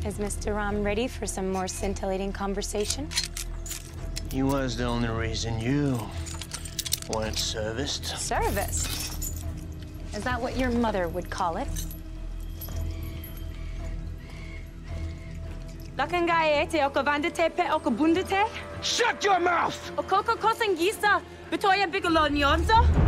Is Mr. Ram ready for some more scintillating conversation? He was the only reason you weren't serviced. Serviced? Is that what your mother would call it? Shut your mouth! O coco cosangisa, betoya bigolo nyonzo.